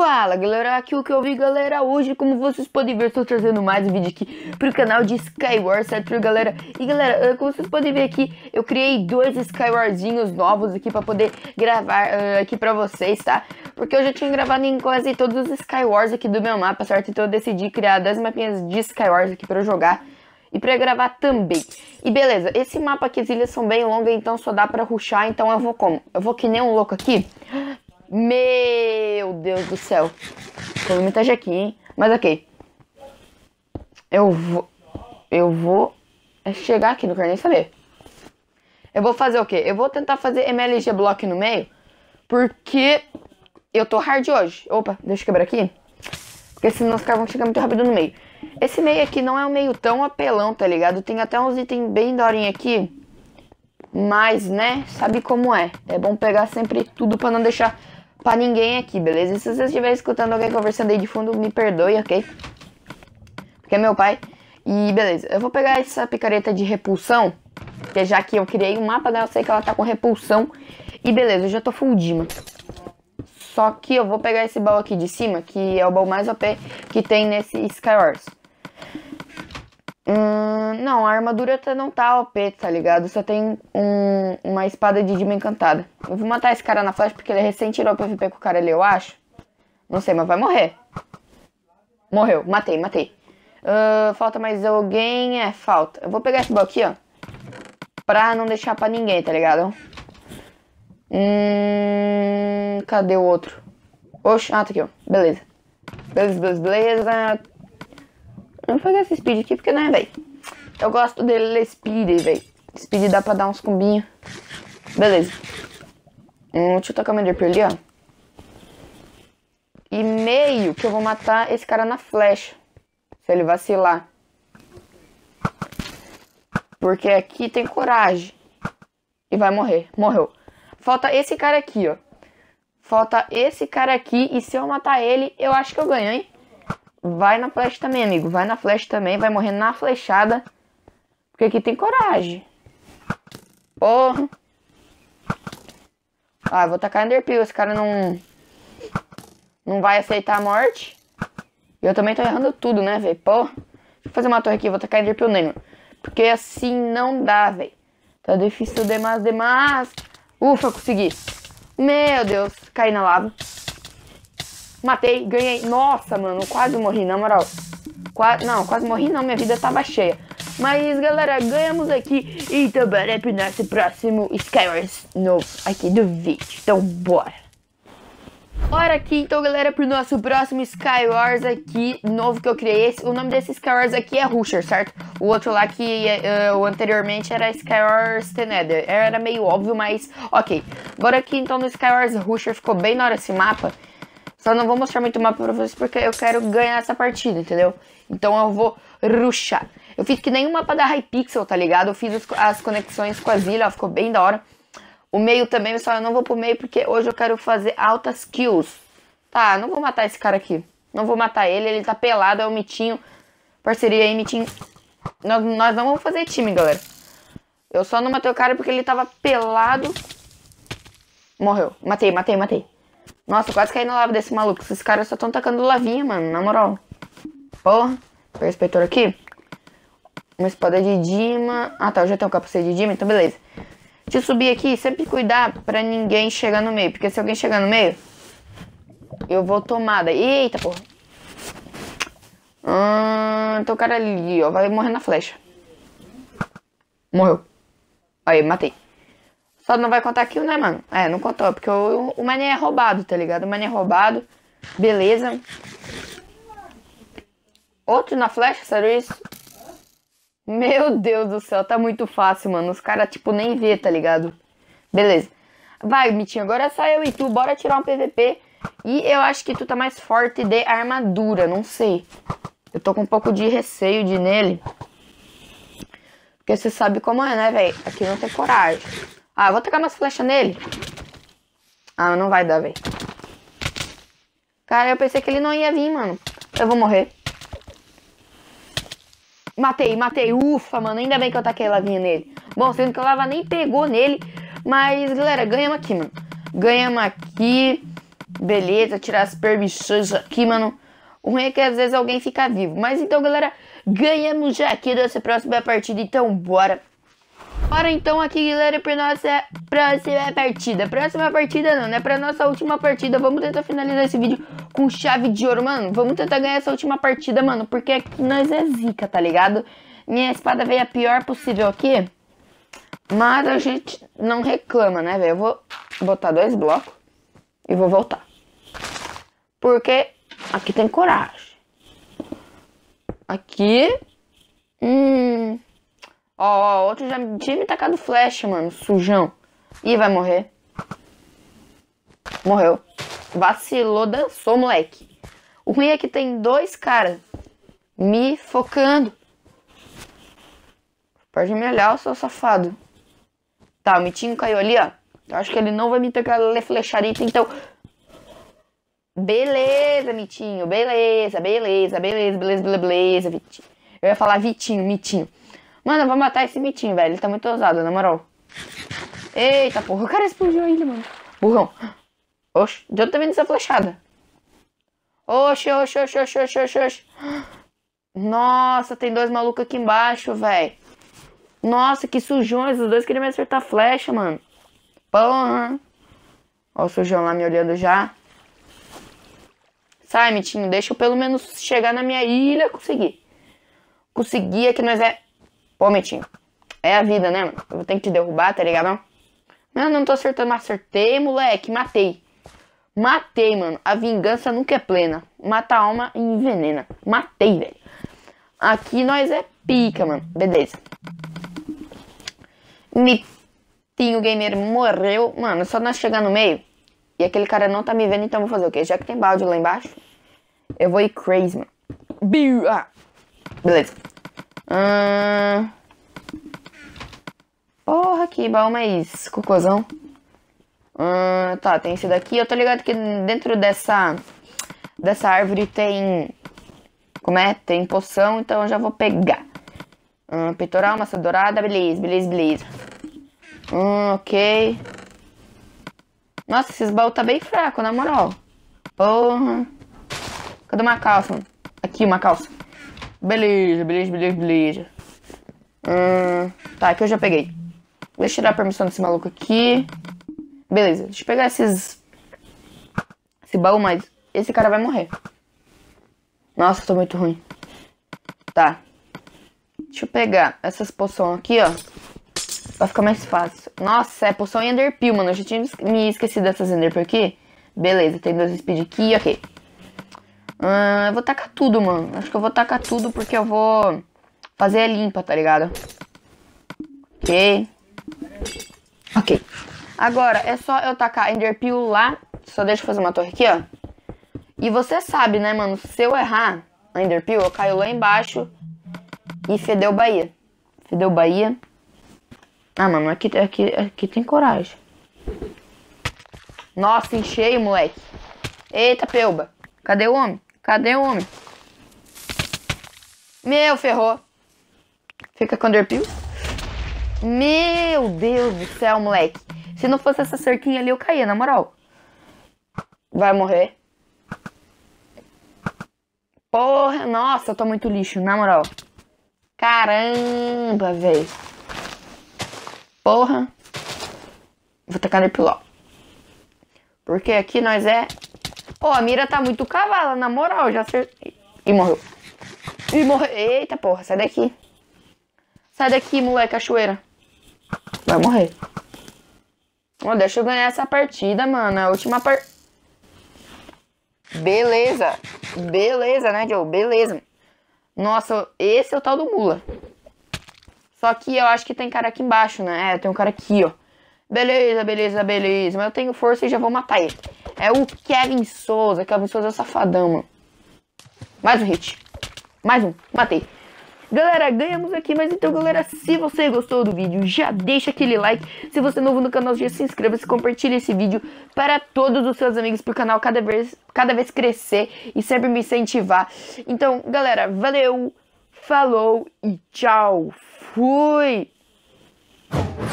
Fala galera, aqui o que eu vi galera, hoje como vocês podem ver estou trazendo mais um vídeo aqui pro canal de Skywars, certo galera? E galera, como vocês podem ver aqui, eu criei dois Skywarzinhos novos aqui pra poder gravar aqui pra vocês, tá? Porque eu já tinha gravado em quase todos os Skywars aqui do meu mapa, certo? Então eu decidi criar 10 mapinhas de Skywars aqui pra eu jogar e pra gravar também. E beleza, esse mapa aqui, as ilhas são bem longas, então só dá pra rushar, então eu vou como? Eu vou que nem um louco aqui. Meu Deus do céu. Tem muita aqui, hein? Mas ok. Eu vou chegar aqui, não quero nem saber. Eu vou fazer o quê? Eu vou tentar fazer MLG Block no meio. Porque eu tô hard hoje. Opa, deixa eu quebrar aqui. Porque senão os caras vão chegar muito rápido no meio. Esse meio aqui não é um meio tão apelão, tá ligado? Tem até uns itens bem daorinha aqui. Mas, né, sabe como é. É bom pegar sempre tudo pra não deixar pra ninguém aqui, beleza? E se vocês estiverem escutando alguém conversando aí de fundo, me perdoe, ok? Porque é meu pai. E beleza, eu vou pegar essa picareta de repulsão, que já que eu criei um mapa, né, eu sei que ela tá com repulsão. E beleza, eu já tô full Dima. Só que eu vou pegar esse baú aqui de cima, que é o baú mais OP que tem nesse Skywars. Não, a armadura não tá OP, tá ligado? Só tem uma espada de Dima encantada. Eu vou matar esse cara na flash porque ele recém tirou o PVP com o cara ali, eu acho. Não sei, mas vai morrer. Morreu, matei. Falta mais alguém? É, falta. Eu vou pegar esse baú aqui, ó. Pra não deixar pra ninguém, tá ligado? Cadê o outro? Oxe, tá aqui, ó. Beleza. Beleza. Eu vou pegar esse speed aqui porque, né, velho? Eu gosto dele, speed, velho. Speed dá pra dar uns combinhos. Beleza. Deixa eu tacar meu Enderpearl ali, ó. E meio que eu vou matar esse cara na flecha. Se ele vacilar. Porque aqui tem coragem. E vai morrer. Morreu. Falta esse cara aqui, ó. Falta esse cara aqui. E se eu matar ele, eu acho que eu ganho, hein? Vai na flecha também, amigo. Vai na flecha também. Vai morrer na flechada. Porque aqui tem coragem. Porra. Ah, vou tacar Enderpearl. Esse cara não vai aceitar a morte. E eu também tô errando tudo, né, velho? Porra. Deixa eu fazer uma torre aqui. Vou tacar Enderpearl nele. Porque assim não dá, velho. Tá difícil demais. Ufa, consegui. Meu Deus. Caí na lava. Matei, ganhei. Nossa, mano, quase morri, na moral. Quase morri não, minha vida tava cheia. Mas, galera, ganhamos aqui. Então, bora pro nosso próximo Skywars novo aqui do vídeo. Então, bora. Bora aqui, então, galera, pro nosso próximo Skywars aqui novo que eu criei. O nome desse Skywars aqui é Rusher, certo? O outro lá que anteriormente era Skywars The Nether. Era meio óbvio, mas ok. Bora aqui, então, no Skywars Rusher. Ficou bem na hora esse mapa. Só não vou mostrar muito o mapa pra vocês porque eu quero ganhar essa partida, entendeu? Então eu vou rushar. Eu fiz que nem o mapa da Hypixel, tá ligado? Eu fiz as conexões com as ilhas, ó, ficou bem da hora. O meio também, pessoal, eu não vou pro meio porque hoje eu quero fazer altas kills. Tá, não vou matar esse cara aqui. Não vou matar ele tá pelado, é o Mitinho. Parceria aí, Mitinho. Nós não vamos fazer time, galera. Eu só não matei o cara porque ele tava pelado. Morreu. Matei. Nossa, quase caí na lava desse maluco. Esses caras só estão tacando lavinha, mano. Na moral. Porra. Pega esse peitor aqui. Uma espada de Dima. Ah, tá. Eu já tenho um capacete de Dima, então beleza. Deixa eu subir aqui. Sempre cuidar pra ninguém chegar no meio. Porque se alguém chegar no meio, eu vou tomada. Eita, porra. Então o cara ali, ó. Vai morrer na flecha. Morreu. Aí, matei. Só não vai contar kill, né, mano? É, não contou, porque o mané é roubado, tá ligado? O mané é roubado. Beleza. Outro na flecha, sério isso? Meu Deus do céu, tá muito fácil, mano. Os caras, tipo, nem vê, tá ligado? Beleza. Vai, Mitinho, agora só eu e tu. Bora tirar um PVP. E eu acho que tu tá mais forte de armadura, não sei. Eu tô com um pouco de receio de nele. Porque você sabe como é, né, velho? Aqui não tem coragem. Ah, eu vou tacar umas flechas nele. Ah, não vai dar, velho. Cara, eu pensei que ele não ia vir, mano. Eu vou morrer. Matei. Ufa, mano. Ainda bem que eu taquei a lavinha nele. Bom, sendo que a lava nem pegou nele. Mas, galera, ganhamos aqui, mano. Ganhamos aqui. Beleza, tirar as permissões aqui, mano. O ruim é que às vezes alguém fica vivo. Mas então, galera, ganhamos já aqui nessa próxima partida. Então, bora. Bora então aqui, galera, pra nossa próxima partida. Próxima partida não, né? Pra nossa última partida. Vamos tentar finalizar esse vídeo com chave de ouro, mano. Vamos tentar ganhar essa última partida, mano. Porque aqui nós é zica, tá ligado? Minha espada veio a pior possível aqui. Mas a gente não reclama, né, velho? Eu vou botar 2 blocos e vou voltar. Porque aqui tem coragem. Aqui. Ó, outro já tinha me tacado flecha, mano. Sujão. Ih, vai morrer. Morreu. Vacilou, dançou, moleque. O ruim é que tem 2 caras me focando. Pode me olhar, seu safado. Tá, o mitinho caiu ali, ó. Eu acho que ele não vai me tacar flecharita, então... Beleza, mitinho. Beleza, beleza, beleza, beleza, beleza, Vitinho. Eu ia falar Vitinho, mitinho. Mano, eu vou matar esse mitinho, velho. Ele tá muito ousado, na moral. Eita, porra. O cara explodiu ainda, mano. Burrão. Oxe, de onde tá vindo essa flechada? Oxe, oxe, oxe, oxe, oxe, oxe, oxe. Nossa, tem 2 malucos aqui embaixo, velho. Nossa, que sujões. Os 2 queriam me acertar a flecha, mano. Porra. Ó o sujão lá me olhando já. Sai, mitinho. Deixa eu pelo menos chegar na minha ilha. Consegui é que nós é... Pô, mitinho. É a vida, né, mano? Eu vou ter que te derrubar, tá ligado? Não tô acertando. Acertei, moleque. Matei. Matei, mano. A vingança nunca é plena. Mata a alma e envenena. Matei, velho. Aqui nós é pica, mano. Beleza. Mitinho Gamer morreu. Mano, só nós chegar no meio. E aquele cara não tá me vendo, então eu vou fazer o quê? Já que tem balde lá embaixo, eu vou ir crazy, mano. Beleza. Porra, que baú mais cocôzão. Tá, tem esse daqui. Eu tô ligado que dentro dessa árvore tem... Como é? Tem poção, então eu já vou pegar. Peitoral, massa dourada. Beleza, beleza, beleza. Ok. Nossa, esses baús tá bem fraco, na moral. Porra. Cadê uma calça, mano? Aqui, uma calça. Beleza, beleza, beleza, beleza. Tá, aqui eu já peguei. Deixa eu tirar a permissão desse maluco aqui. Beleza, deixa eu pegar esse baú, mas esse cara vai morrer. Nossa, tô muito ruim. Tá. Deixa eu pegar essas poções aqui, ó. Vai ficar mais fácil. Nossa, é poção Enderpeel, mano. Eu já tinha me esquecido dessas Enderpeel aqui. Beleza, tem 2 speed aqui, ok. Eu vou tacar tudo, mano. Acho que eu vou tacar tudo porque eu vou fazer a limpa, tá ligado? Ok. Ok. Agora, é só eu tacar Enderpeel lá. Só deixa eu fazer uma torre aqui, ó. E você sabe, né, mano? Se eu errar a Enderpeel, eu caio lá embaixo e fedeu Bahia. Fedeu Bahia. Ah, mano, aqui tem coragem. Nossa, enchei, moleque. Eita, pelba. Cadê o homem? Cadê o homem? Meu, ferrou. Fica com Enderpeel. Meu Deus do céu, moleque. Se não fosse essa cerquinha ali, eu caía, na moral. Vai morrer. Porra, nossa, eu tô muito lixo, na moral. Caramba, velho. Porra. Vou tacar Enderpeel. Porque aqui nós é... Pô, a mira tá muito cavala, na moral, já acertei. E morreu. E morreu. Eita, porra, sai daqui. Sai daqui, moleque, cachoeira. Vai morrer. Oh, deixa eu ganhar essa partida, mano. A última partida. Beleza. Beleza, né, Joe? Beleza. Nossa, esse é o tal do mula. Só que eu acho que tem cara aqui embaixo, né? É, tem um cara aqui, ó. Beleza, beleza, beleza. Mas eu tenho força e já vou matar ele. É o Kevin Souza. Kevin Souza é safadão, mano. Mais um hit. Mais um. Matei. Galera, ganhamos aqui. Mas então, galera, se você gostou do vídeo, já deixa aquele like. Se você é novo no canal, já se inscreva. Se compartilha esse vídeo para todos os seus amigos. Para o canal cada vez crescer e sempre me incentivar. Então, galera, valeu. Falou e tchau. Fui.